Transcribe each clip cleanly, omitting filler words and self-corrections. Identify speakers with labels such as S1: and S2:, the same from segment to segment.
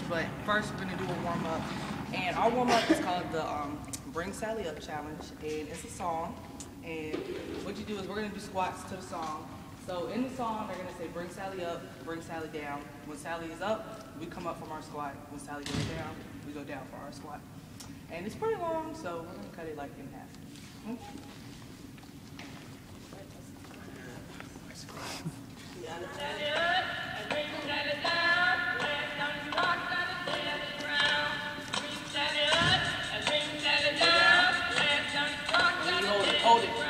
S1: but first we're gonna do a warm up. And our warm up is called the Bring Sally Up Challenge, and it's a song. And what you do is we're gonna do squats to the song. So in the song, they're gonna say bring Sally up, bring Sally down. When Sally is up, we come up from our squat. When Sally goes down, we go down for our squat. And it's pretty long, so we're gonna cut it like in half. Hold it.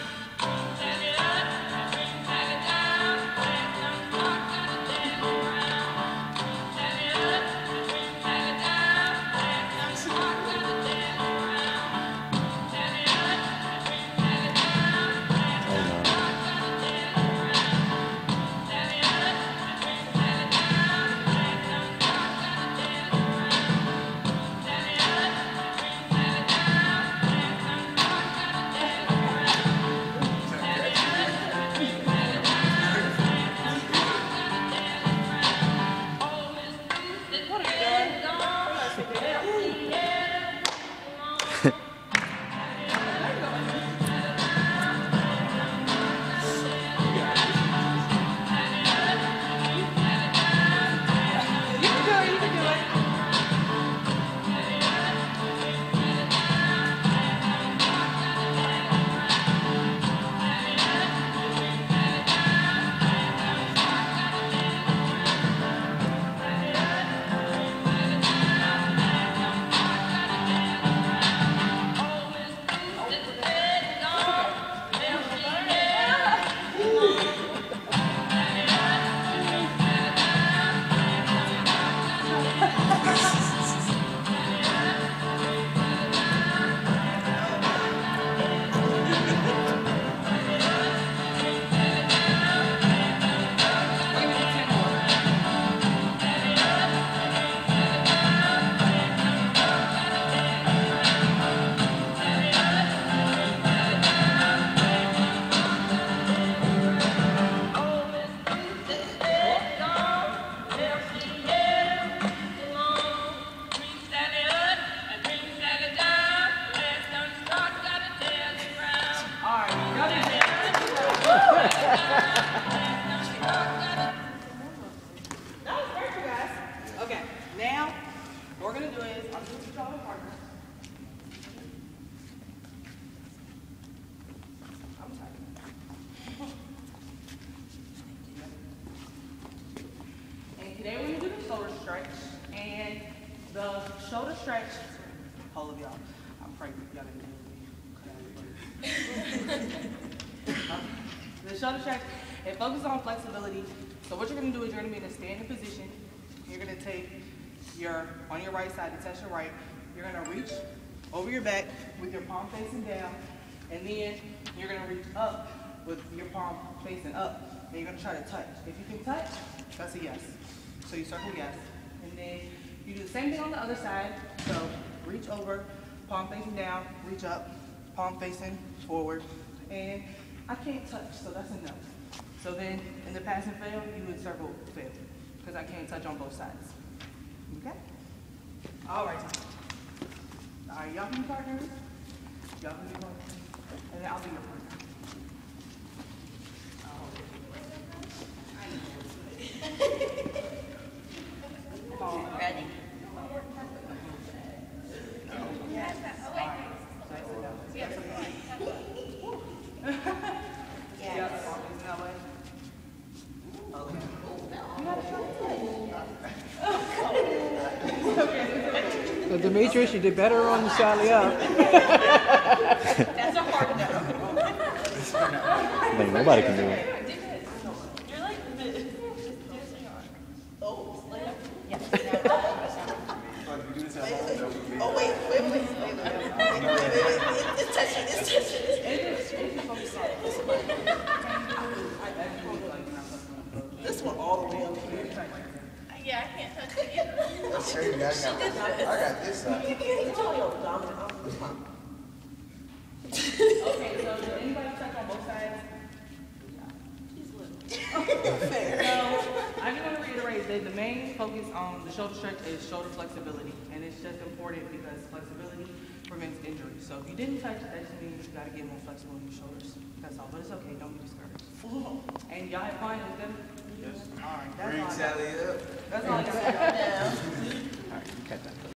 S1: Today we're gonna do the shoulder stretch, and the shoulder stretch, all of y'all, I'm pregnant, y'all didn't do it. The shoulder stretch, it focuses on flexibility. So what you're gonna do is you're gonna be in a standing position. You're gonna take on your right side, to touch your right, you're gonna reach over your back with your palm facing down, and then you're gonna reach up with your palm facing up, and you're gonna try to touch. If you can touch, that's a yes. So you circle yes, and then you do the same thing on the other side. So reach over, palm facing down, reach up, palm facing forward, and I can't touch, so that's a no. So then in the pass and fail, you would circle fail, because I can't touch on both sides. Okay? All right. All right, y'all can be partners. Y'all can be partners. And then I'll be your partner.
S2: Ready?
S3: So Demetrius, you did better on the Sally Up.
S2: That's a hard no.
S4: I think nobody can do it.
S2: You're like this. Oh, yeah. Oh, wait. It's touching. This one all the way up here. Yeah, I can't touch it either.
S5: That's crazy. I got this side.
S1: Okay, so did anybody touch on both sides? So I just want to reiterate, the main focus on the shoulder stretch is shoulder flexibility, and it's just important because flexibility prevents injury. So if you didn't touch, that just means you gotta get more flexible in your shoulders. That's all, but it's okay, don't be discouraged. And y'all had fun, it was good? Yes. All right, that's all I got.
S5: Sally up.
S1: That's all I got.
S3: All right, cut that.